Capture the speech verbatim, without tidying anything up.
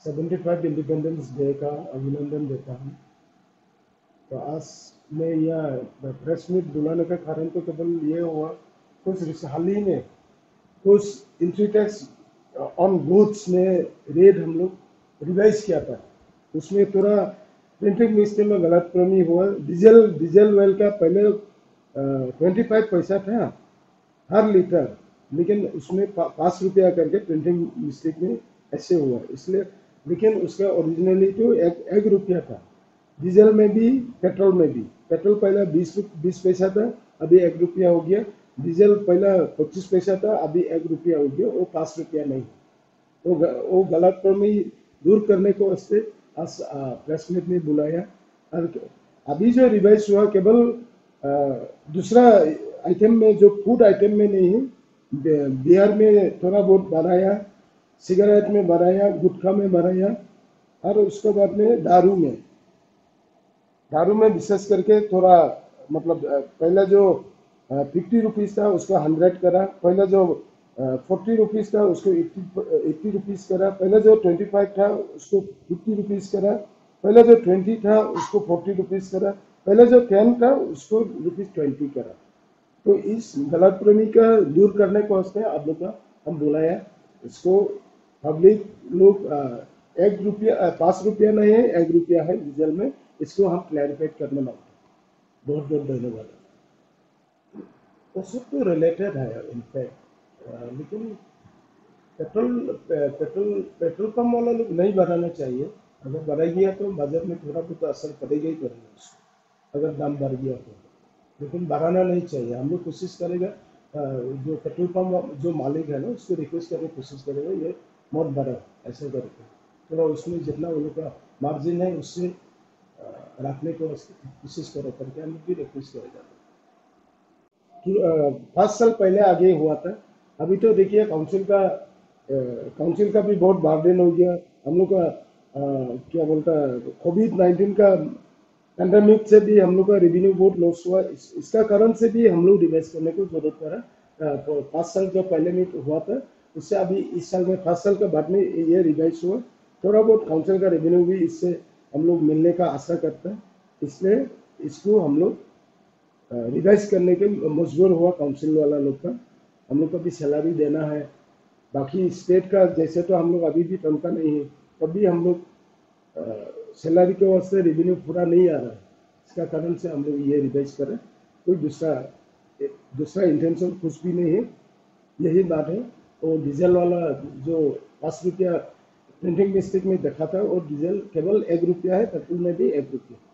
Seventy five independence day का अभिनंदन देता हूँ। तो आज मैं यह प्रेस मीट बुलाने का कारण तो केवल ये हुआ, कुछ हाल ही में कुछ इंट्री टैक्स ऑन गुड्स में रेट हम लोग रिवाइज किया था। उसमें थोड़ा प्रिंटिंग मिस्टेक में गलत प्रमी हुआ। डीजल डीजल ऑयल का पहले ट्वेंटी फाइव पैसा था हर लीटर, लेकिन उसमें पाँच रुपया करके प्रिंटिंग मिस्टेक में ऐसे हुआ, इसलिए। लेकिन उसका ओरिजिनली तो एक एक रुपया था। डीजल में भी पेट्रोल में भी, पेट्रोल पहले बीस बीस पैसा था, अभी एक रुपया हो गया। डीजल पहला पच्चीस पैसा था, अभी एक रुपया हो गया, वो पाँच रुपया नहीं। तो वो गलत प्रमी दूर करने को वास्ते आज प्रेस मीट में बुलाया। और अभी जो रिवाइज हुआ केवल दूसरा आइटम में, जो फूड आइटम में नहीं है, बिहार में थोड़ा बहुत बढ़ाया, सिगरेट में बढ़ाया, गुटखा में बढ़ाया, और उसके बाद में दारू में दारू में विशेष करके थोड़ा, मतलब पहले जो फिफ्टी रुपीज़ था उसको हंड्रेड करा, पहले जो फोर्टी रुपीज़ था उसको एट्टी रुपीज़ करा, पहले जो ट्वेंटी फाइव था उसको फिफ्टी रुपीज़ करा, पहले जो ट्वेंटी था उसको फोर्टी रुपीज़ करा, पहले जो टेन था उसको रुपीज़ ट्वेंटी करा। तो इस गलत प्रमी का दूर करने को वास्ते आप लोग का हम बुलाया। इसको पब्लिक लोग एक रुपया पाँच रुपया नहीं है, एक रुपया है डीजल में, इसको हम क्लैरिफाइड करने मांगते हैं। बहुत बहुत धन्यवाद। वो सब तो रिलेटेड है इनफैक्ट, लेकिन पेट्रोल पेट्रोल पेट्रोल पंप वाला लोग नहीं बढ़ाना चाहिए। अगर बढ़ा गया तो बाजार में थोड़ा बहुत असर पड़ेगा ही पड़ेगा उसको, अगर दाम बढ़ गया तो, लेकिन बढ़ाना नहीं चाहिए। हम लोग कोशिश करेगा, जो पेट्रोल पंप जो मालिक है ना, उसको रिक्वेस्ट करने की कोशिश करेगा ये मत बढ़ा ऐसे करके, थोड़ा उसमें जितना उन लोग का मार्जिन है उससे रखने को कोशिश करो करके हम लोग भी रिक्वेस्ट करेगा। पाँच साल पहले आगे हुआ था, अभी तो देखिए काउंसिल का काउंसिल का भी बहुत बर्डन हो गया। हम लोग का आ, क्या बोलता है, कोविड नाइन्टीन का पैंडेमिक से भी हम लोग का रेवेन्यू बहुत लॉस हुआ। इस, इसका कारण से भी हम लोग रिवाइज करने को जरूरत पड़ा। तो पाँच साल जो पहले में हुआ था उससे अभी इस साल में पाँच साल के बाद में ये रिवाइज हुआ। थोड़ा बहुत काउंसिल का रेवेन्यू भी इससे हम लोग मिलने का आशा करते हैं, इसलिए इसको हम लोग रिवाइज करने के मजबूर हुआ काउंसिल वाला लोग का। हम लोग को भी सैलरी देना है, बाकी स्टेट का जैसे तो हम लोग अभी भी तनख्वाह नहीं है, तभी हम लोग सैलरी के वास्ते रेवेन्यू पूरा नहीं आ रहा है। इसका कारण से हम लोग ये रिवाइज करें, कोई दूसरा दूसरा इंटेंशन कुछ भी नहीं है, यही बात है। और डीजल वाला जो पाँच रुपया प्रिंटिंग मिस्टेक में देखा था, और डीजल केवल एक रुपया है, पेट्रोल में भी एक रुपया।